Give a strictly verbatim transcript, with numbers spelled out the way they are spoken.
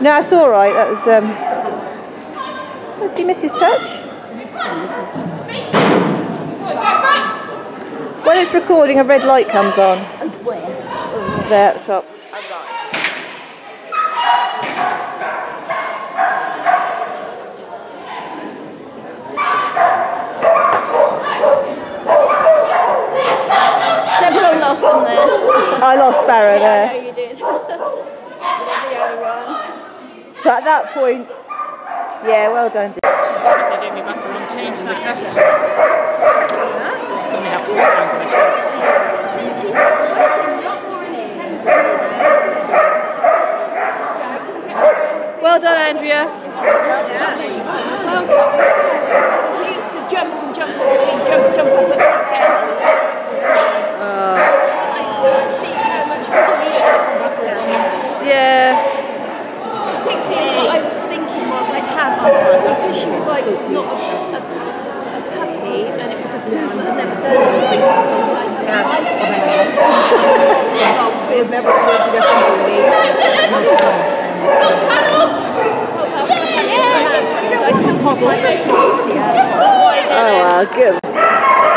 No, it's all right. That was. Um... Did you miss his touch? When it's recording, a red light comes on. There at the top. Everyone lost them there. I lost Barrow there. Yeah, I know you did. But at that point, yeah, well done. They gave me back the wrong change in the cafe. Suddenly have four pounds on my shirt. Well done, Andrea. She used to jump and jump up and jump, jump up and back down. Uh, See how much better she was now. yeah. Particularly what I was thinking was I'd have her because she was like not a, a, a puppy and it was a poodle that had never done anything. It was never going to get Oh well, good.